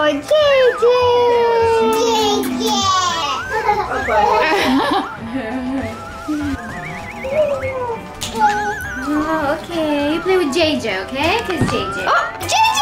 JJ! Oh, okay. You play with JJ, okay? Because JJ. Oh, JJ!